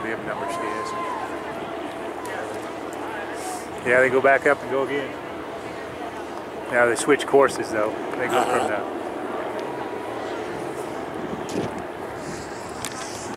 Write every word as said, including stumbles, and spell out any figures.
bib number says. Yeah, they go back up and go again. Now they switch courses though. They go from the